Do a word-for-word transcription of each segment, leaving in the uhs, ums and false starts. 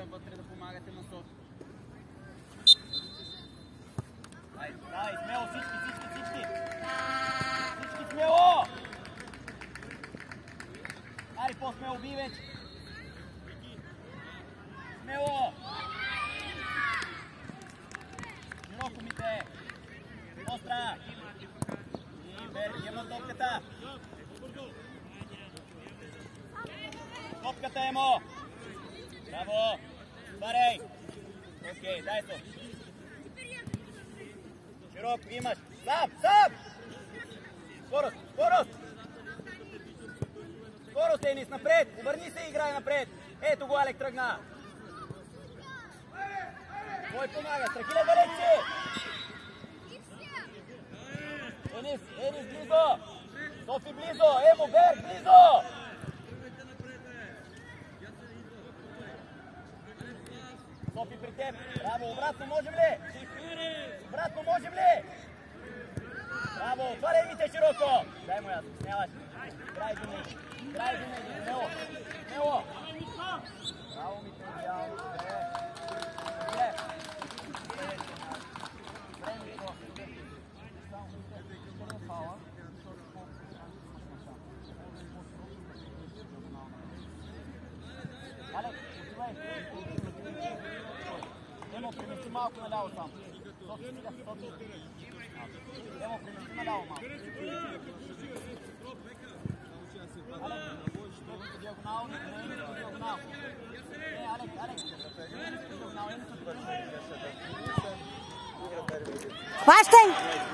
вътре да помагате на Софи. Ай, дай, смело, всички, всички, всички! Всички смело! Ари, по-смело би вече! Смело! Широко мите! Остра! И Берг, има топката! Топката, Емо! Браво! Барей! Окей, дай се! Широко имаш! Сам! Сам! Скорост! Скорост! Скорост, Енис, напред! Обърни се и играй напред! Ето го, Алек тръгна! Кой помага? Страхиле, далеч си! Енис, Енис близо! Софи близо! Емо, Берг близо! Софи при теб! Браво! Обратно можем ли? Обратно можем ли? Браво! Отваряй мите широко! Дай му ясно, смяваш! Играй до него! Играй до него! Смело! Смело! Браво, мите! Идеално! Добре! Добре! Време го! Само мите! Къде е фала? Алек, отивай! Емо, премести малко наляво сам. Софи, стига, Софи. Емо, премести наляво малко. Алек, Емо, диагонал, не е нито диагонал. Не, Алек, Алек. Не е нито диагонал, е нито диагонал. Хващай!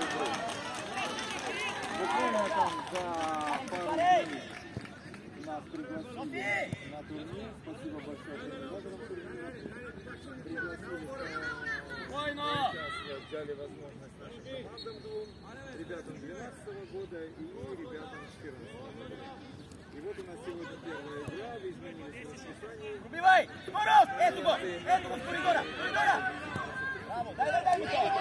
Буквално там за пару дней нас пригласили на турнир. Спасибо большое организаторам турнира. Пригласили, сейчас дали возможность нашим командам двум, ребятам двенадцатого года и ребятам четырнадцатого года. И вот у нас сегодня первая игра, вы изменились в расписании. Убивай! Скорост! Ето го! Ето го с коридора! Коридора! Браво! Дай, дай, дай ми то!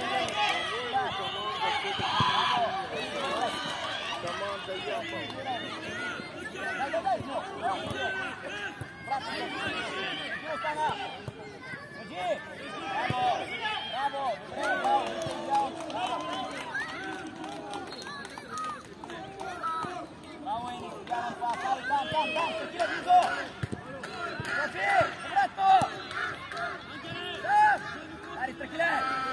Команда Япон. Дай, дай, дай! Браво! Не остана! Ходи! Браво! Браво! Добре, браво! Браво! Браво, Енис! Вярвам това! Там, там, там! Там! Такива близо! Софи! Обратно! Там! Ари, страхиле!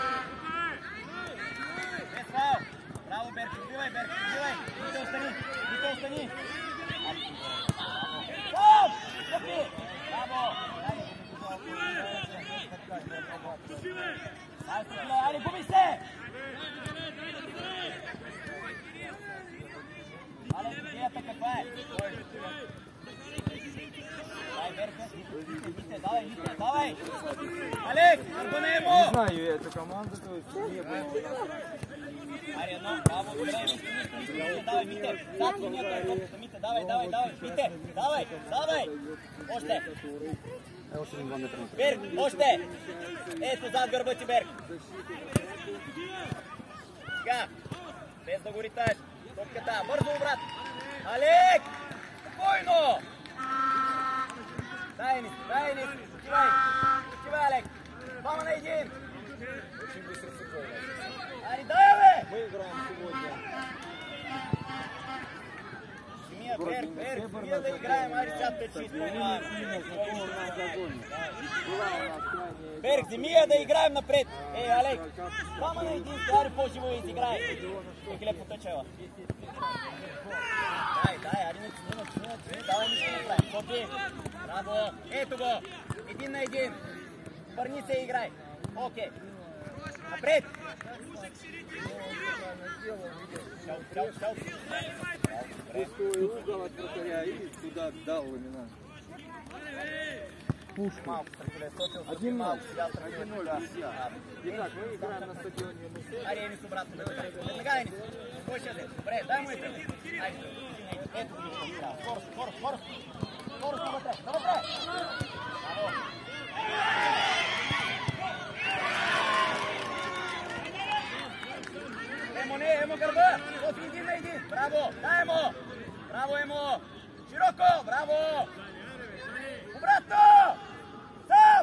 Без фал! Браво, Берки! Убивай, Берки! Убивай! Вите остани! Вите остани! Там! Софи! Браво! Ай, страхиле! Ари, губи се! Але, идеята каква е? Дай, Берки! Мите, давай, Мите, давай! Алек, върбане Емо! Не знаю эту команду, то есть не было. Ари, едно, браво, добре, Мите, Мите, Мите, давай, Мите, зад линията е топката, Мите, давай, давай, давай, Мите, давай, давай, още, Берг, още, ето зад гърба ти, Берг, сега, без да го риташ, топката, бързо обрат, Алек, спокойно, дай ни, дай ни, отивай, отивай, Алек, двама на един, Ари, дай, бе! Мы играем сегодня. Мия, Берг, Берг, вие да играем, айде сега печи. Берг, Зимия да играем напред. Ей, Алек, двама на един, айде по-живо изиграй. Ехиле потъчава. Дай, дай, айде не чини, не чини, не чини, давай нищо направим. Софи, браво, ето го, един на един. Върни се и играй. Окей. Напред! Чао, чао, чао. Пустой угол от вратаря и туда дал именно. Пушку. Один ноль. Один ноль, друзья. Итак, мы играем на стадионе Мусет. Ари, Енис обратно. Веднага, Енис. Кой ще е? Добре, дай му ето. Айде. Ето го. Скорост, скорост, скорост. Скорост навътре, навътре. Браво. Емо, не, Емо гърба. От един на един. Браво, дай Емо. Браво, Емо. Широко, браво. Обратно. Сам.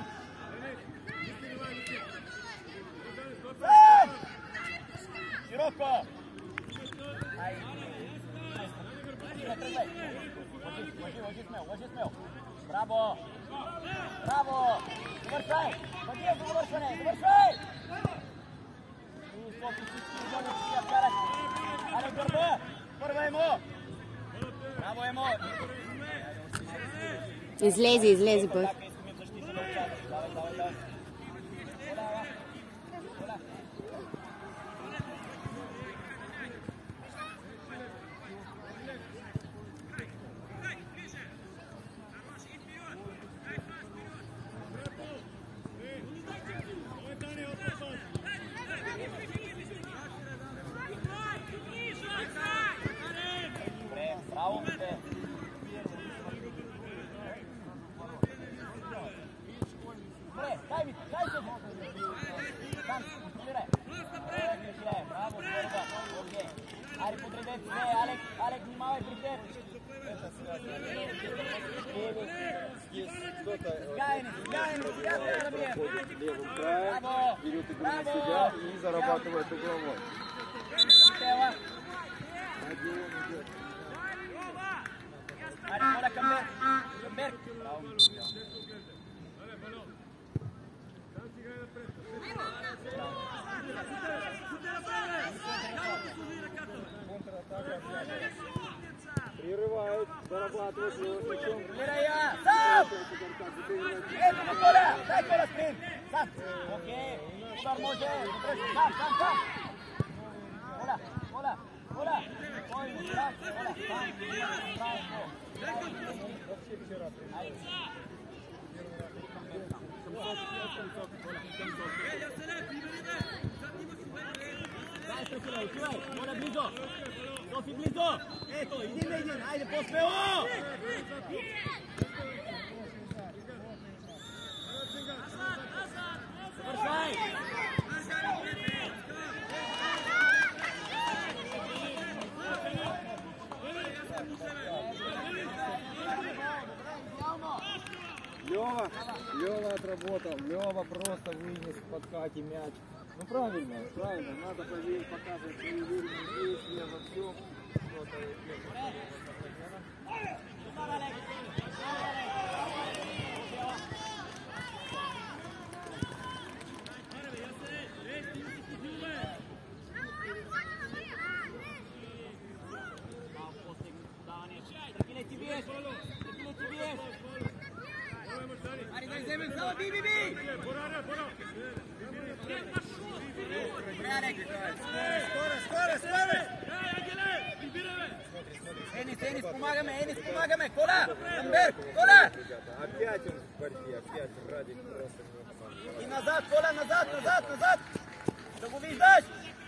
смел. Браво! Браво! Завършвай! Бадия за завършване! Завършвай! И Софи всички изгони, че си я вкараш. Але гърба! Първа Емо! Браво, Емо! Излезе, излезе път. Давай, давай, давай. Левым краем, берет игру на себя и зарабатывает угловой. Родион идет. Ари, Камбер! Камбер! Прерывает, зарабатывает левым мячом. Лирая! Сам! Ето го Коля! Дай Коля спринт! Сам! Окей! Удар може! Сам, сам, сам! Коля! Коля! Коля! Кой му сам? Коля! Сам! Браво! Вообще вчера Айде! Дай се, Коля! Отивай! Коля, близо! Софи, близо! Ето, един на един! Айде, по-смело! Завършай! Лева, Лева отработал, Лева просто вынес в подкате мяч. Ну правильно, правильно, надо поверить, показывать свои уверенные действия во всем. Енис, Енис, помагаме, Енис, помагаме! Коля! Камбер! Коля! Опять он в борьбе, опять Радик просто не. И назад, Коля, назад, назад, назад! Да го виждаш!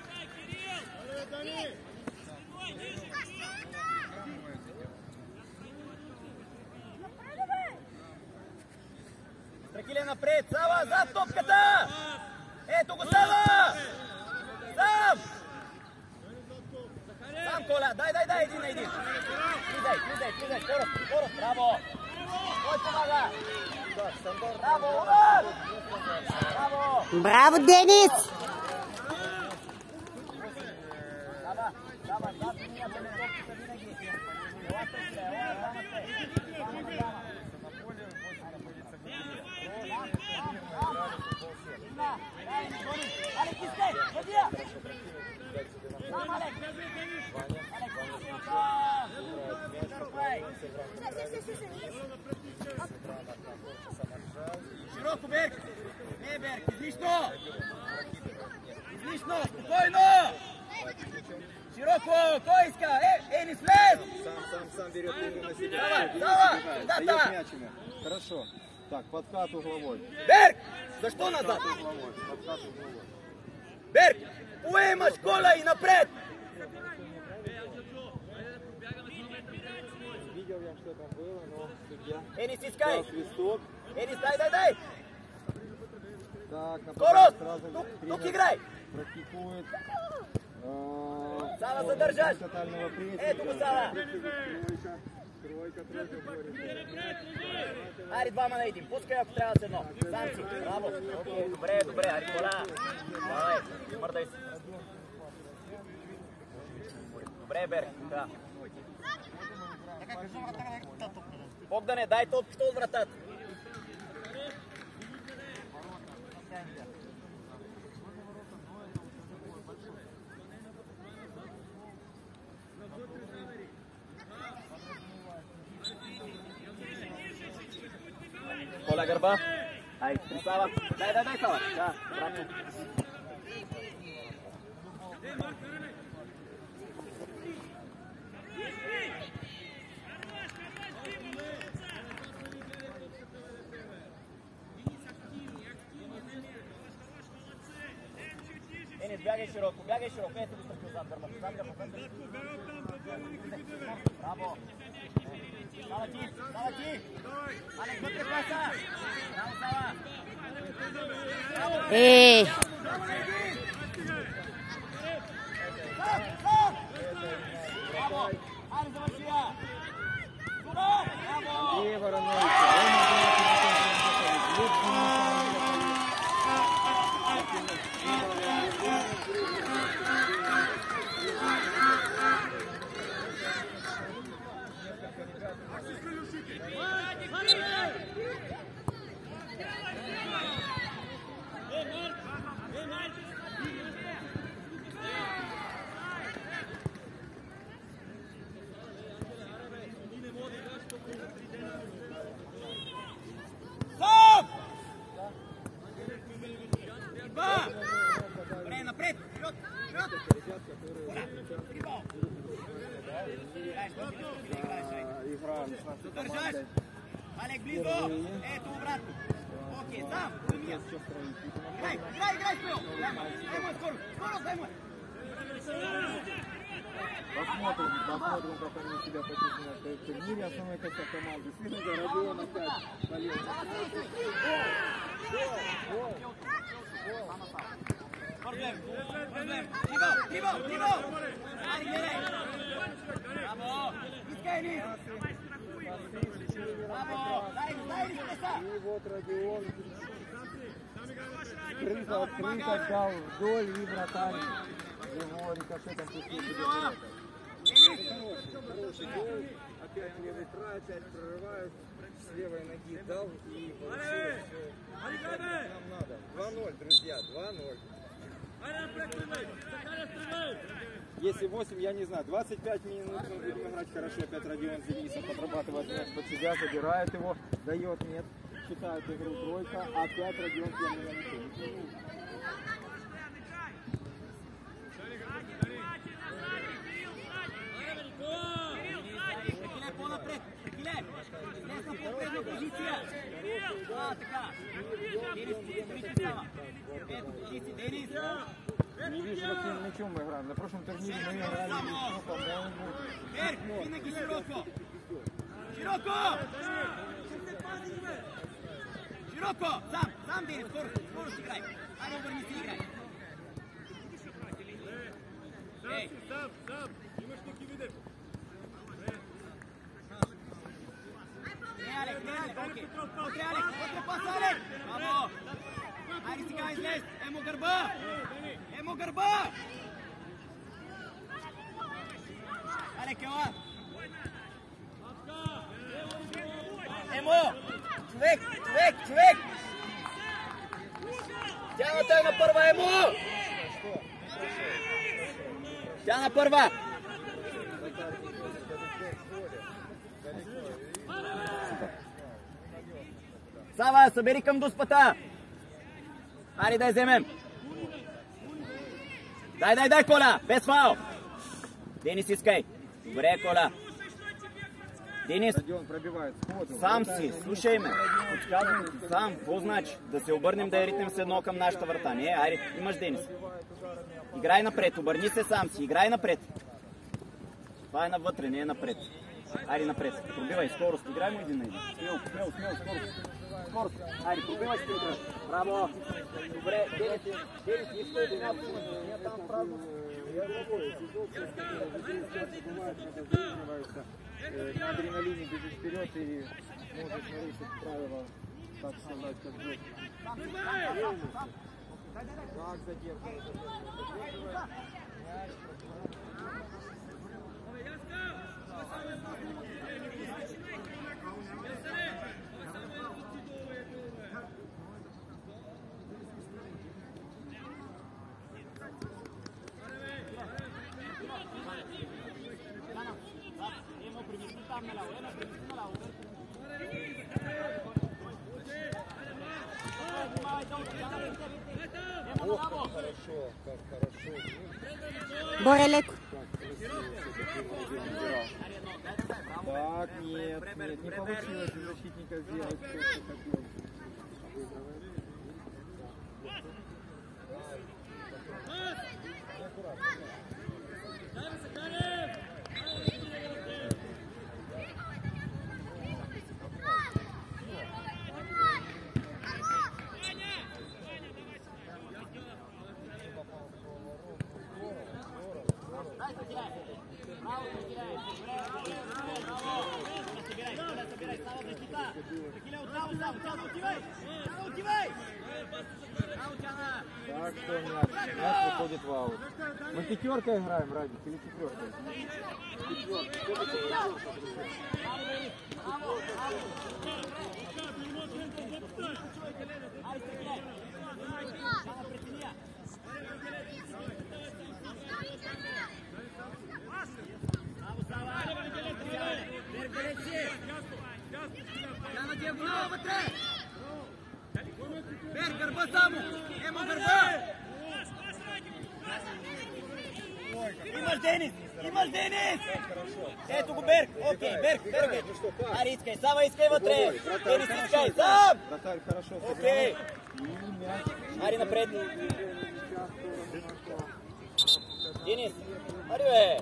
Страхиле напред! Сава, зад топката! Ето го Сава! Сам! Сам, Коля! Дай, дай, дай, един на един! Влизай, влизай, влизай! Скорост, скорост! Браво! Кой помага? Браво, удар! Браво! Браво, Денис! Сава, Сава, зад линията на топката винаги! Елате се, елате, дамате! Алек, изте! Въдия! Сам, Алек! Алек, широко, Берг! Не, Берг, излишно! Излишно, спокойно! Широко, кой иска? Е, Енис, влез! Сам, сам, сам берет игру на себя. Сава, Сава! Дает Да, мяч ему. Хорошо. Так, подкат угловой. Берг! Защо назад? Подкат угловой. Подкат угловой. Берг! Поемаш Коля и напред! Видел я, что там было, но судья Енис, искай! дал свисток. Энис, дай, дай, дай! Так, Скорост! сразу Тук, тренер тук играй! практикует. Сава, задържаш! Тотального прессинга. Ето го, Сава! Тройка, тройка, тройка борется. Ари, двама на един. Пускай, ако трябва с едно. Сам си. Браво. Окей, добре, добре. Ари, Коля. Давай, мърдай се. Добре, Берг. Да. Богдане, дай топката от вратата. Коля гърба. Ай, при Сава. Дай, дай, дай, Сава. Да, правилно. Денис, бягай широко, бягай широко. Ето го стъпил зад гърба. Зад гърба, зад гърба. Браво. Става ти, става ти. Алек, вътре паса. Браво, Сава. Е! Браво! Айде, завърши я! Браво! Алек, близо! Ето, обратно! Окей, сам! Играй, играй, играй, Спил! Дай му, скоро! Скоро, дай му! Посмотрим, посмотрим, как они себя почувствуют на этом турнире. Основной состав команды. Свинга, Родион опять полез. Проблем, проблем! Тиво, Тиво, Тиво! Айде, гледай! Браво! Искай ни! Браво! Дай, дай ни спеса! И вот Родион. Открыто, открыто дал вдоль и вратарь. Его рикошетом пустил себе ворота. Хороший гол. Опять левый край, опять прорывают. С левой ноги дал и получилось все. Нам надо. два ноль, друзья, два ноль. Если восемь, я не знаю, двадцать пять минут мы будем играть хорошо. Опять Родион с Денисом подрабатывает мяч под себя, забирает его, дает, нет. Считает игру тройка, опять Родион первый на мяче. По-напред! Прекиле! Днес на по-предна позиция! А, така! Денис, позиция става! Ето, позиция, Денис! Не вижу, каким мячом мы играем. На прошлом турнире мы играли мячом, по-моему. Вверх! Винаги широко! Широко! Широко! Сам! Сам, Денис! Скоро! Скоро ще играй! Айде, обърни си, играй! Ей! Сам, сам! Имаш таки видим! Не, Алек, не, Алек, окей. Вътре, Алек, вътре паса, Алек! Браво! Айде сега излез! Емо гърба! Емо гърба! Алек, ела! Емо! Човек, човек, човек! Тяната е на първа, Емо! Тя на първа! Сава, събери към дуспата! Айде да я вземем! Дай, дай, дай, Коля! Без фаул! Денис, искай! Добре, Коля! Денис, сам си, слушай ме! Подсказвам ти, сам, какво значи? Да се обърнем да я ритнем с едно към нашата врата. Не, айде, имаш Денис. Играй напред, обърни се сам си, играй напред. Това е навътре, не е напред. Айде напред, пробивай, скорост, играй му един на един. Смело, смело, смело, скорост. Скорост, айде, пробивай си игра. Браво! Добре, Денис, Денис, нищо един аз не там празно. На адреналине бежит вперед и может нарушить правила, так сказать, как бы. Как задерживать? Ох, как хорошо, как хорошо. Борелек. Так, нет, нет, не получилось у защитника сделать то, что хотел. Так, что мяч? Мяч выходит в аут. Мы пятеркой играем, Радик, или четверкой? Берг, гърба само! Емо гърба! Имаш Денис! Имаш Денис! Ето го Берг! Окей, Берг, Берг е! Ари, искай, Сава искай вътре! Денис искай, сам! Окей! Ари напред! Денис! Ари бе!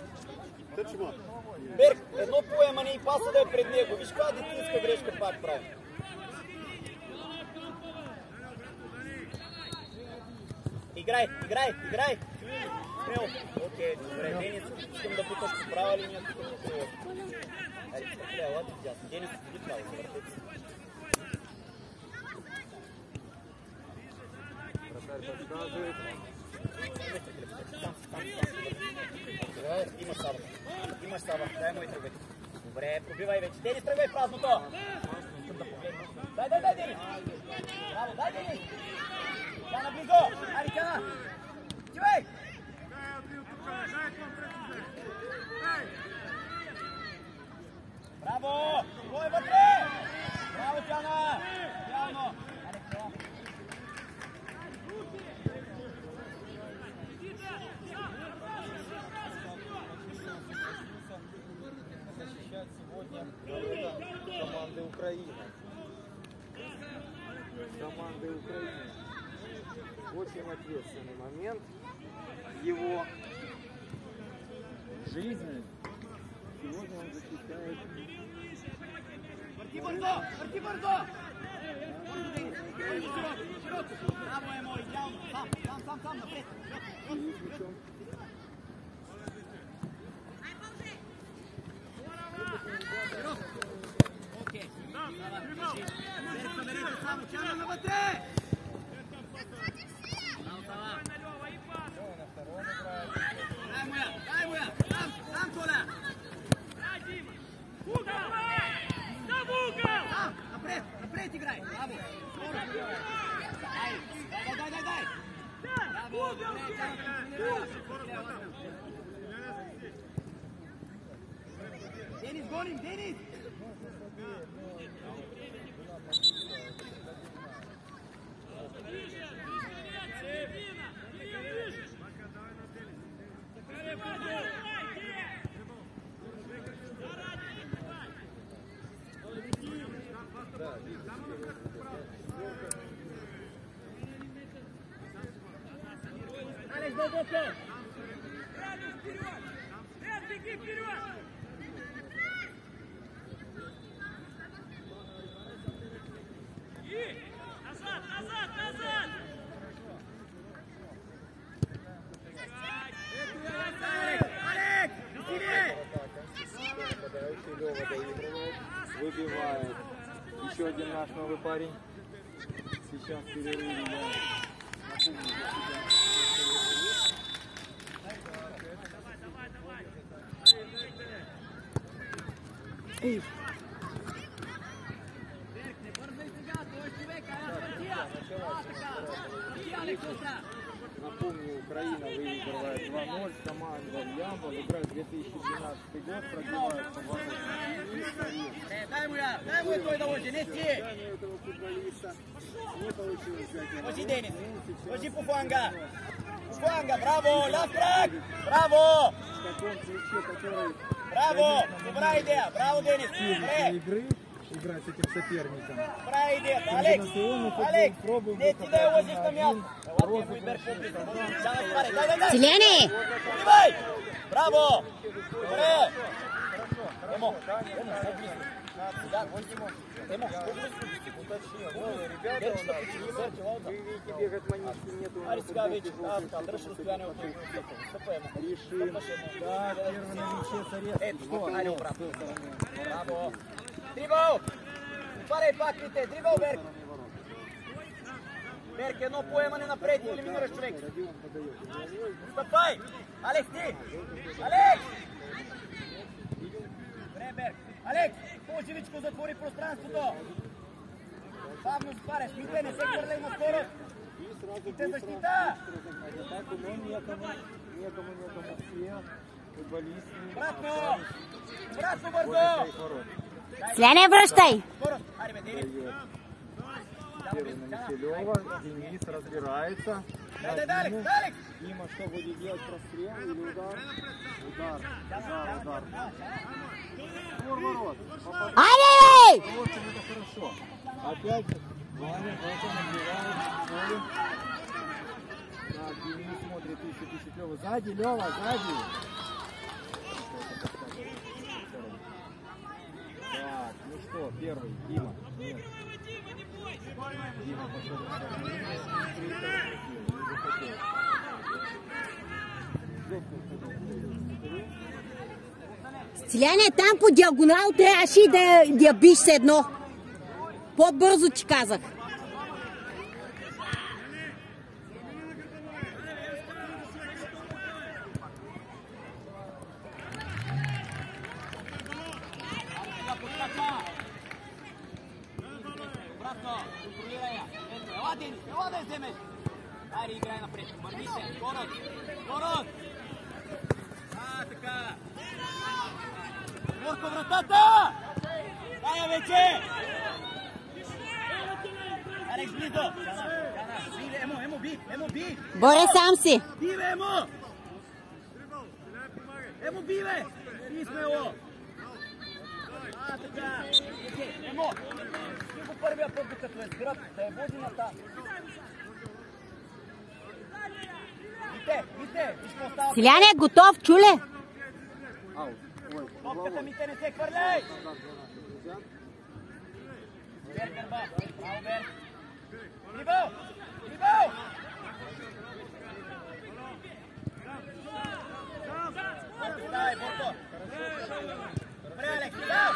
Берг, едно поемане и паса да е пред него. Виж каква детинска грешка пак прави. Играй, играй, играй! Смело! Окей, добре, Денис, искам да путаш по права линия, тук по крило. Айде, стреля, ладно, дясно. Денис, иди право, завъртете се. Имаш Сава. Имаш Сава. Дай му и тръгвайте. Добре, пробивай вече. Денис, тръгвай празното! Дай, дай, дай, Денис! Браво, дай, Денис! Тяна близо! Ари, Тяна! Тивай! Браво! Кой е вътре? Браво, Тяна! Идеално! Ари, Тяна! Защищать сегодня команды Украины. Команды Украины. Очень ответственный момент его жизни. Сегодня он защищает. Върти бързо! Върти бързо! Браво, Емо, идеално! Сам, сам, сам, сам, напред! Окей. Берг, съберете само, Тяна навътре! Дай му я, дай му я! Там, там, Коля! Там, напред, напред играй! Браво! Дай, дай, дай, дай! Браво, добре! Денис, гоним, Денис! Алекс, глубоко! Беги вперед! Назад, назад, назад! Алекс! Алекс! Выбивает. Еще один наш новый парень. Сейчас в перерыве. Ей. Берг, не бързай сега, той е човек, ай аз партия! А, така! Партия, Алекс, остра! Напомню, Украина выигрывает два ноль, команда Ямбол играет две тысячи двенадцатый год, пробивает Дай ему я, дай ему той довольно, неси! этого футболиста. Не получилось взять его. Hoji Denis, hoji Pufanga! Pufanga, bravo, last track! Bravo! В таком ключе, который Браво! Добра идея! Браво, Денис! Добре! игры играть с этим соперником. Добра идея! Алекс! Алекс! Не ти да я лозиш на място! Ела ти бер публика! Дай, дай, дай! Селяне! Отивай! Браво! Добре! Емо! Емо, по-близко! Да, Емо! Емо, по-близко! Ребята, вы видите, бегать манишки нету. Ари сега вече, там, дръж разстояние от него. Стъпа, Емо. Решим. Да, первый на мяче Сарец. Ето, що? Айде обратно. Браво! Дрибъл! Отваряй паклите! Дрибъл, Берк! Берк, едно поемане напред и елиминираш човек. Стъпай! Алекс, ти! Алекс! Добре, Берк. Алекс, по-живичко затвори пространството. Бавно спареш. Мите, не се хвърляй на скорост. И те защита! Некому, некому, все футболисты. Обратно! Обратно бързо! Селяне, връщай! Скорост! Айде, бе, Денис! Первый на мяче Лёва, Денис разбирается. Дай, дай, дай, Алекс, дай, Алекс! Дима, что будет делать, прострел или удар? Удар, удар, удар. Двор ворот. Ай-яй-яй! Очень это хорошо. Опять Ваня, Ваня набирает поле. Так, Денис смотрит, ищет, ищет Лёва. Сзади, Лёва, сзади. Так, ну что, первый, Дима. Нет. Дима пошел на сторону. Селяне, там по диагонал трябваше да я биш с едно. По-бързо ти казах. Обратно, контролирай я. Ела, Денис, ела да я вземеш. Айде, играй напред. Върви се. Скорост. Скорост. А, така. Морко вратата! Дай я вече! Алекс, близо. Кана, кана. Би, Емо, Емо, би. Емо, би. Боре, сам си. Би, бе, Емо! Емо, би, бе! Би сме, Емо! А, така. Емо! Ти го първия път, докато е сгръб, да я води на там. Мите, Мите, виж какво става. Селяне, готов, чуле? Топката, Мите, не се хвърляй! Бер, гърба. Браво, Бер. Дрибъл! Дрибъл! Дай, Борто. Добре, Алекс, дрибъл!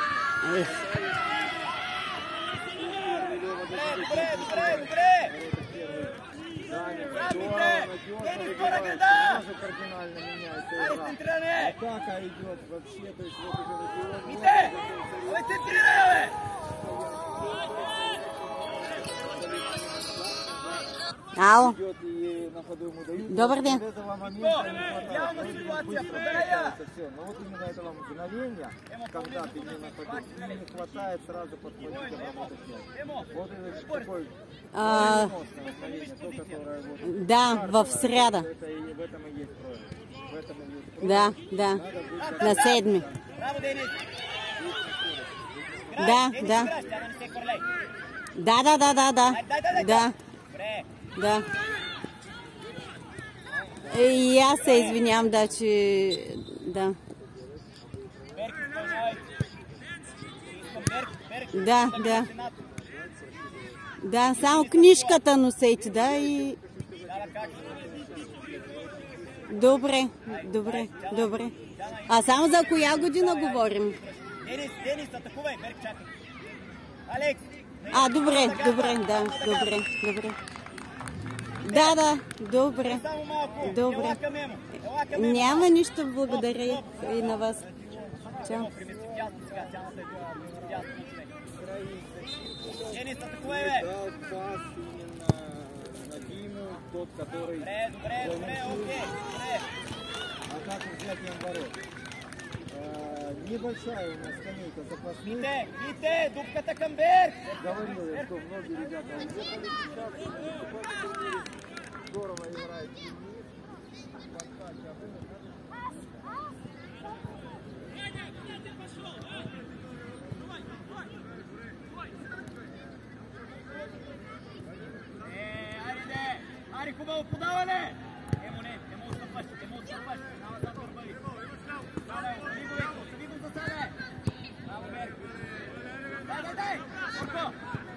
Добре, добре, добре, добре! Задните! Денис, скоро града! Кардинально меняется Алекс, игра. центриране! Атака идет вообще, то есть вот уже регион. Мите! Абе, центрирай, бе! Ало. Идет и на ходу ему дают. Добър ден. Вот этого момента не хватает. Явно Вроде бы ситуация, быстро проверяя. решается всё, но вот именно этого мгновения, когда ты не на ходу, не хватает сразу подхватить, обработать мяч. Емо! Вот это такой А, молниеносное мгновение, то, которое вот да, в среда. это и в этом и есть проект. В этом и есть проект. Да, да. На седми. Браво, Денис! Да, Денис, да. играш, тя да не се хвърляй. Да, да, да, да, да. Дай, дай, дай, Да, Добре. да. И аз се извинявам, да, че... Да. Берк, изпълнявай. Искам Берк, Берк. Да, да. Да, само книжката носете, да, и... Дава как? Добре, добре, добре. А само за коя година говорим? Денис, Денис, атакувай. Берк, чакай. Алекс! А, добре, добре, да, добре, добре. Да, да, добре. Само малко. Добре. Ела към Емо. Ела към Емо. Няма нищо, благодаря и на вас. Чао. Примести тясно сега. Тяната е била тясно. Денис, атакувай, бе. Дал пас именно на Диму, тот, который Добре, добре, добре, окей, добре. атаку взятием ворот. Э, Небольшая у нас скамейка запасных. Вите, вите, дупката към Берг. Говорил я, что многие ребята уехали сейчас. Здорово играет Денис. Ари, хубаво подаване! Емо не, не може да пъщи, не може да пъщи. Няма да бърбали. Саде, остави го, Еко, остави го за Саде. Браво, Берг. Дай, дай, дай! Орко!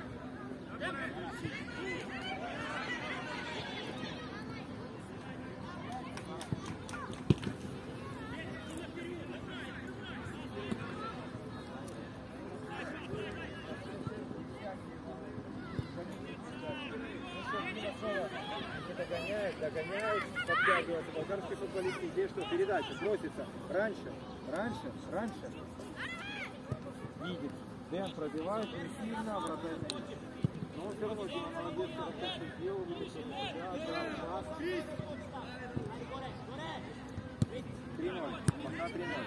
Догоняет, догоняет, подтягивается. Болгарские футболисты здесь что? Передача, бросится. Раньше, раньше, раньше. Видит. Дэн пробивает, не сильно, вратарь. Но он все равно молодец, что сделал, видит, что да, да, пас. три ноль, пока три ноль.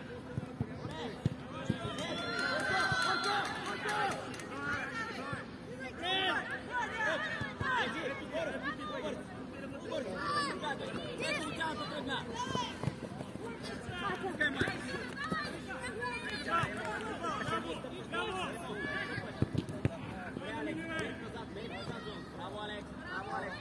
Браво, Алекс! Браво, Алекс!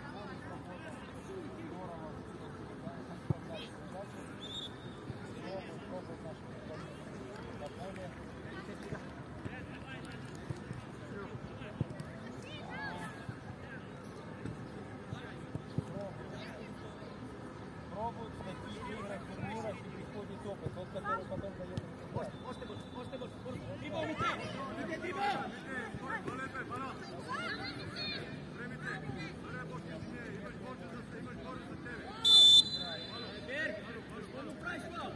Пробуют в таких играх, турнирах и приходит опыт, тот, который потом дает результат. Още бързо, още бързо, бързо! Дрибъл, Вите! Вите, дрибъл! Берг, какво му правиш това?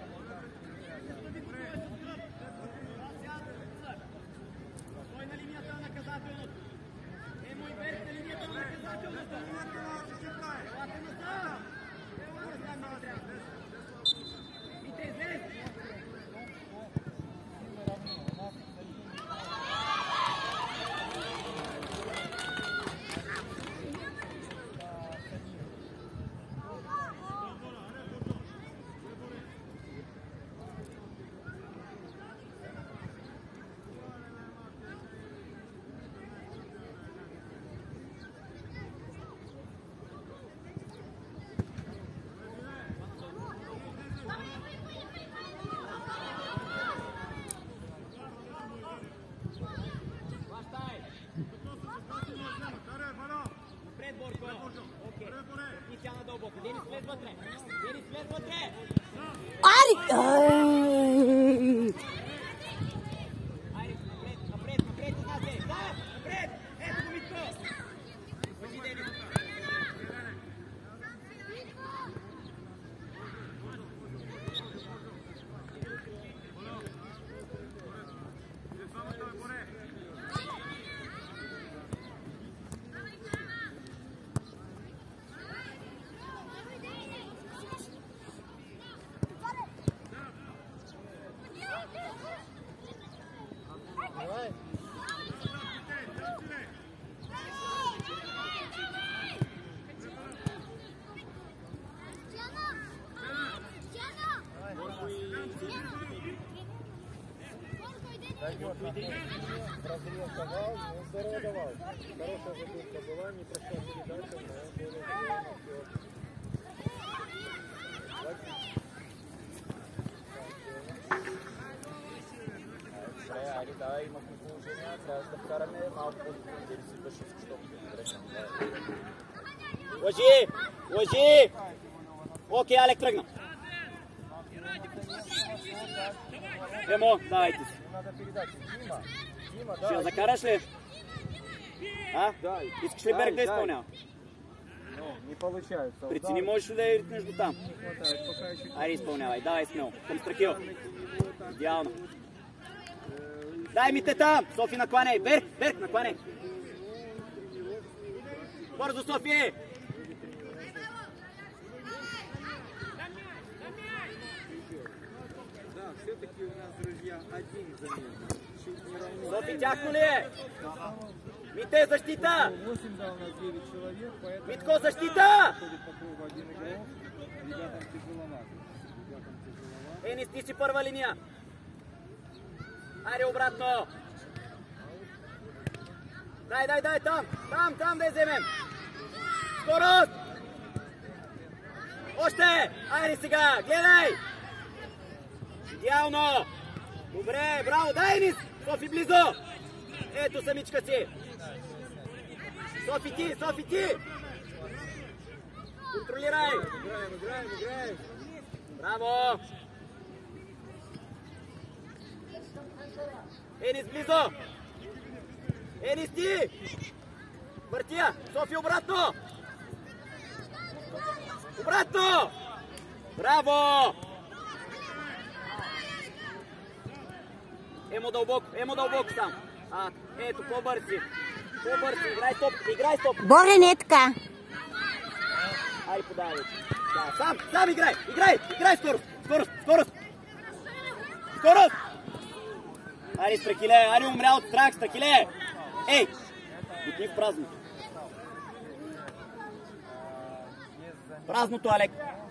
Стой на линията на наказателното. Емо и Берг на линията на наказателното. Елате назад! Вите, излез! Напред, Борко! Окей. И тя надълбоко. Денис, влез вътре! Денис, влез вътре! Ари! Айде, напред, напред, напред, Игнаце! Да, напред! Ето го, Митко! Пъти, Денис! Давай. Дойдет на разрез давал, но здорово давал. Хорошая задумка была, не прошла передача, но он более Добре, айде, давай, имахме положение, трябваше да вкараме малко по-добре, си върши всичко. Лъжи! Лъжи! Окей, Алек тръгна. Емо, давайте си. надо передачу. Дима, Дима, Ще да. я закараш ли? А? Да. Искаш ли Берг да изпълнява? Ну, не получается. Прецени, можеш ли да я ритнеш до там? Не хватает, пока еще... Айде, изпълнявай, давай смело. Към Страхил. Идеално. Дай ми те там! Софи, накланяй! Берг, Берг, накланяй! Бързо, Софи! все-таки у нас, друзья, один замер. Чуть не равно. Софи, тяхнули! Мите, защита! восемь, да, у нас девять человек, поэтому... Митко, защита! Ходит по кругу один игрок. Ребятам тяжеловато. Ребятам тяжеловато. Енис, ти си първа линия. Айде обратно. Дай, дай, дай, там. Там, там да я вземем. Скорост! Още! Айде сега, гледай! Идеално! Добре, браво, дай Енис! Софи близо! Ето самичка си! Софи ти, Софи ти! Контролирай! Играем, играем, играем. Браво! Енис близо! Енис ти! Въртия! Софи обратно! Обратно! Браво! Емо дълбоко, емо дълбоко сам. А, ето, по-бързи. По-бързи, играй стоп, играй стоп. Боре, не е така. Айде подай вече. Да, сам, сам играй, играй, играй скорост, скорост, скорост. Скорост! Айде, Страхиле, айде умря от страх, Страхиле. Ей, бутни в празното. Празното, Алек.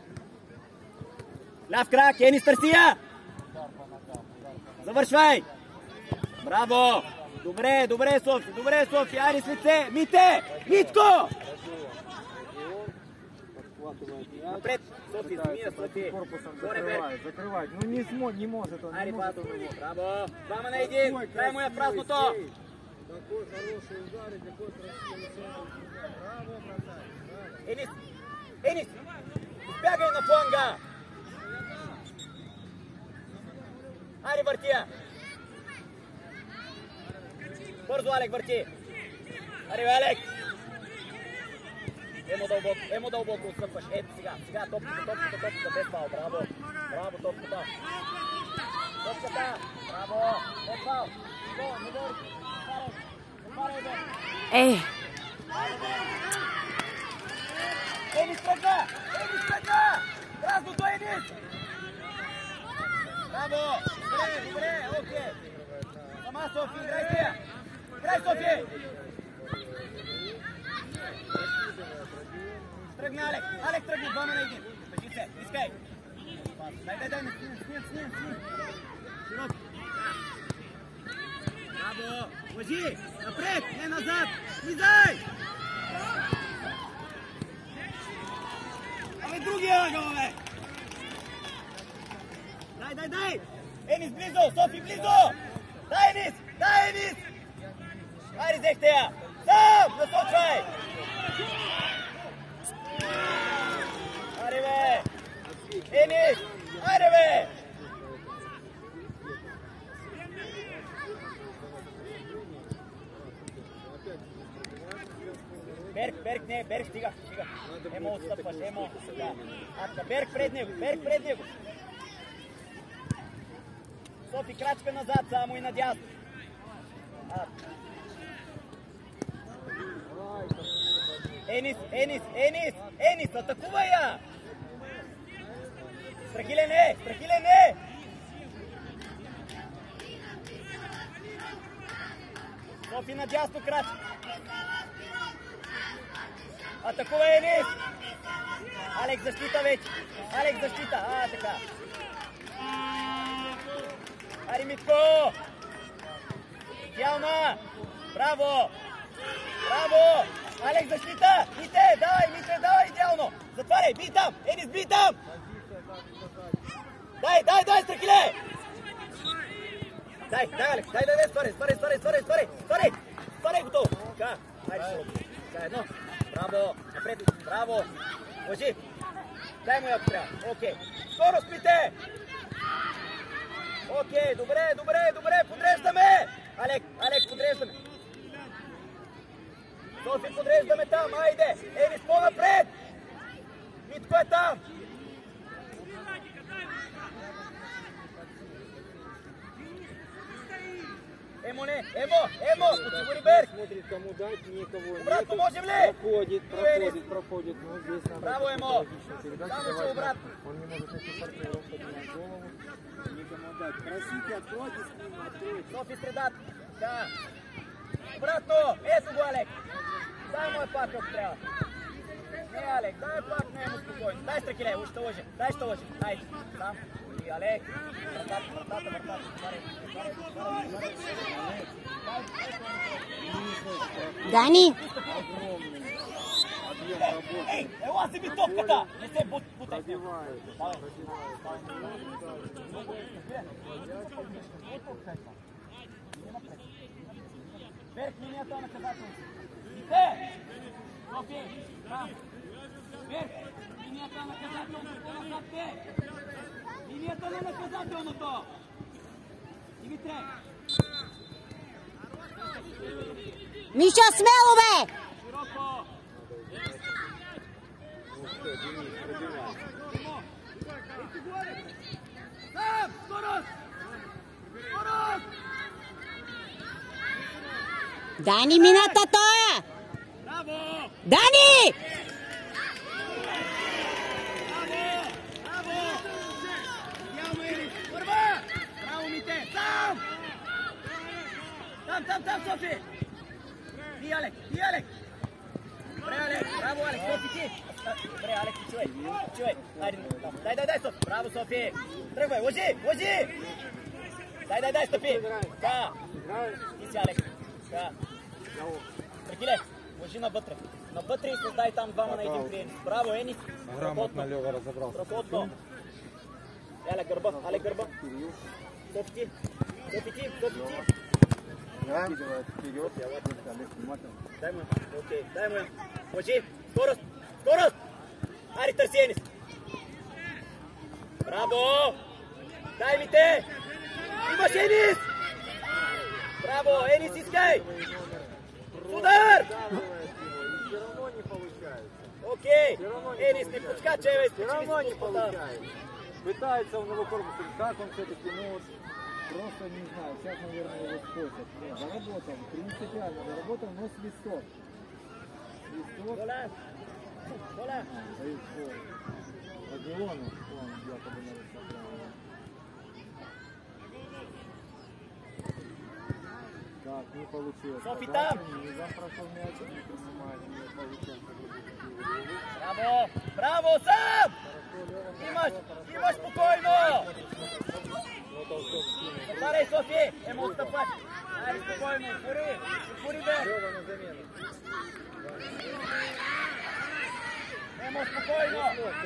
Ляв крак, Енис Търсия. Завършвай. Браво. Добре, добре, Софи, добре, Софи. Айде с лице. Мите, Митко. Напред, Софи, Змия, Софи. Корпусом Горе, закрывает, закрывает. Ну не, смо, не может он. Айде, не может пас. он. Браво. Двама на един. Дай му я в празното. Такой хороший удар и такой красивый удар. Браво, красавец. Енис, Енис, избягай на фланга. Айде, въртия. Бързо, Алек, върти. Айде, Алек. Емо дълбоко, емо дълбоко отстъпваш. Ето сега, сега топката, топката, топката, без фал. Браво, браво, топката. Топката, браво, без фал. Ниво, ниво, отваряй, отваряй, бе. Е, Енис тръгна! Енис тръгна! Празното, Енис! Браво! Добре, добре, окей. Сама Софи, играй сега! Играй, Софи! Тръгна, Алек! Алек тръгна, двама на един. Пъжи се, искай! Дай, дай, дай, сним, сним, сним, сним. Широко. Браво! Лъжи! Напред, не назад! Слизай! Абе, другия ъгъл, бе! Дай, дай, дай! Енис близо! Софи близо! Дай, Енис! Дай, Енис! Айде, взехте я! Сам! Насочвай! Айде, бе! Енис! Айде, бе! Берг, Берг, не, Берг, стига, стига. Емо отстъпваш, Емо. Да. Атка, Берг пред него, Берг пред него. Софи, крачка назад само и надясно. Атка. Енис, Енис, Енис, Енис, атакувай я! Страхиле не, Страхиле не! Софи надясно крачка. Атакува Енис! Алекс защита вече! Алекс защита! А, така! Ари, Митко! Идеална! Браво! Браво! Алекс защита! Мите, давай, Мите, давай, идеално! Затваряй, би там! Енис, би там! Дай, дай, дай, Страхиле! Дай, дай, Алекс, дай, дай, дай, стваряй, стваряй, стваряй, стваряй, стваряй, стваряй! Стваряй, готово! Така, айде, широко. Така, едно. Браво! Напред! Браво! Лъжи! Дай му я ако трябва. Окей. Скорост, Мите! Окей, добре, добре, добре, подреждаме! Алек, Алек, подреждаме! Софи, подреждаме там, айде! Енис, по-напред! Митко е там! Эмо, не, Эмо, Эмо, Кучугури Берг. Смотрит, кому дать, никого Обратно нет. можем ли? Проходит, проходит, проходит. Но здесь надо Браво, какую-то Эмо. логичную передачу Сам давать. лучше обратно. Он не может найти партнера, он поднимает голову. Никому дать. Просите, откройте с ним, откройте. Софи средат. Да. Обратно. Ето го, Алек. Дай му е пак ако трябва. Не, Алек, дай пак, не е му спокойно. Дай Страхиле, уж ще лъжи. Дай ще лъжи. Дай. Сам. И Алек. Вратата, вратата, вратата. Варай. Варай, варай. Дани! Огромный объем работы. Ей, ела си ми топката! Не се бутай. Пробивает. Давай. Берг линията на наказателното. Вите! Софи! Там! Берг! Линията на наказателното! Назад те! Линията на наказателното! Димитре! Миша, смело бе! Широко! Сам! Скорост! Скорост! Дани, мината тоя! Браво! Дани! Браво! Браво! Идеално, Ерис! Първа! Браво, Мите! Сам! Там, там, там, Софи! Ти, Алек! Ти, Алек! Добре, Алек! Браво, Алек! Софи, ти! Добре, Алек, ти чувай! Чувай! Хайде, там. Дай, дай, дай, Софи! Браво, Софи! Тръгвай! Лъжи! Лъжи! Дай, дай, дай, стъпи! Така! Ти си, Алек! Така! Трахиле! Лъжи навътре! Навътре и създай там двама на един прием. Браво, Енис! Грамотно Лева разобрался. Страхотно! Алек гърба! Алек гърба! Софи ти! Софи ти! Софи ти! Да? Скидывает вперед. Олег внимательно. Дай му я. Окей, дай му я. Лъжи! Скорост! Скорост! Ари, търси Енис! Браво! Дай ми те! Имаш Енис! Браво! Енис, искай! Удар! Все равно не получается. Окей! Энис, не подскачай, бе! Все равно не получается. Пытается он его корпусом. Как он все-таки, ну вот, просто не знаю. Сейчас, наверное, его способ. Нет, заработал. Принципиально заработал, но свисток. Свисток. Доля! Доля! А, дают фол. Родиону он якобы нарушил правила. Так, не получилось. Софи Да, там! низом прошел мяч, не принимает, не получается. Браво! Браво, сам! Имаш! Имаш спокойно! Затваряй, Софи! Емо, отстъпваш! Айде спокойно! Отвори! Отвори, бе! Емо, спокойно!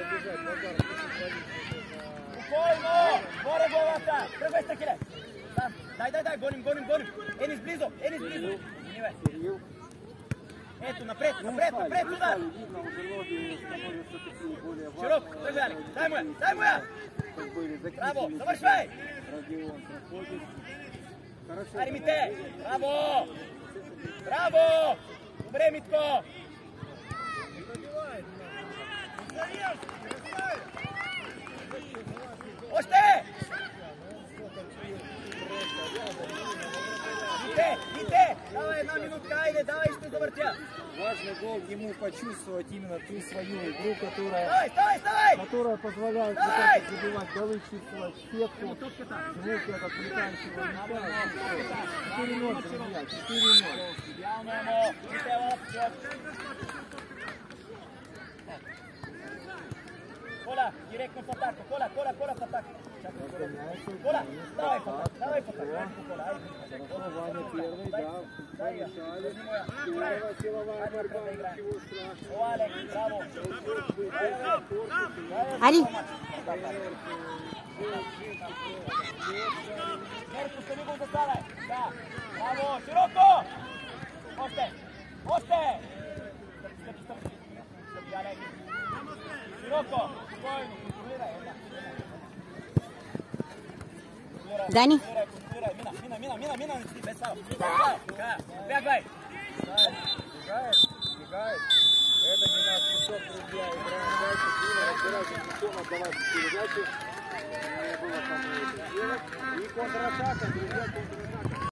Спокойно! Горе главата! Тръгвай, Страхиле! Сам! Дай, дай, дай! Гоним, гоним, гоним! Енис близо! Енис близо! Мини, бе! Кирилл. Ето, напред, напред, напред, удар! Видно, уже ноги становятся такие более важные. Широко, тръгвай, Алек! Дай му я! Дай му я! Как были закрепились. Браво! Завършвай! Родион проходит. Хорошо. Ари, Мите! Браво! Браво! Добре, Митко! Още! Мите! Мите! Давай една минутка, айде, давай, ще завъртя! Важный гол ему почувствовать именно ту свою игру, которая, Ставай, ставай, ставай! которая позволяет Давай! вот забивать голы, чувствовать сетку, звук этот летающего мяча. четыре ноль, друзья, четыре ноль. Идеално, Емо! Мите, ела на почет! Коля, директно в атака! Коля, Коля, Коля в атака! Коля, давай в атака! Давай в атака! Коля, айде! Хорошо, Ваня первый, да, помешали. Здорово, силовая борьба, ничего страшного. О, Алек, браво! Ари! Мерко, ще ли го заставай? Да! Браво! Широко! Още! Още! Стъпи, стъпи, стъпи! Стъпи, Алек! Широко! Спокойно! Контролирай! Контролирай! Дани! Контролирай, контролирай! Мина, мина, мина, мина, мина! Не си, без става! Без става! Така! Бягай! Бегает, бегает. Это не наш кусок, друзья. Играем дальше, Дима, разбирайся, ничего, отдавать передачу. Не было кому это сделать. И контратака, друзья, контратака.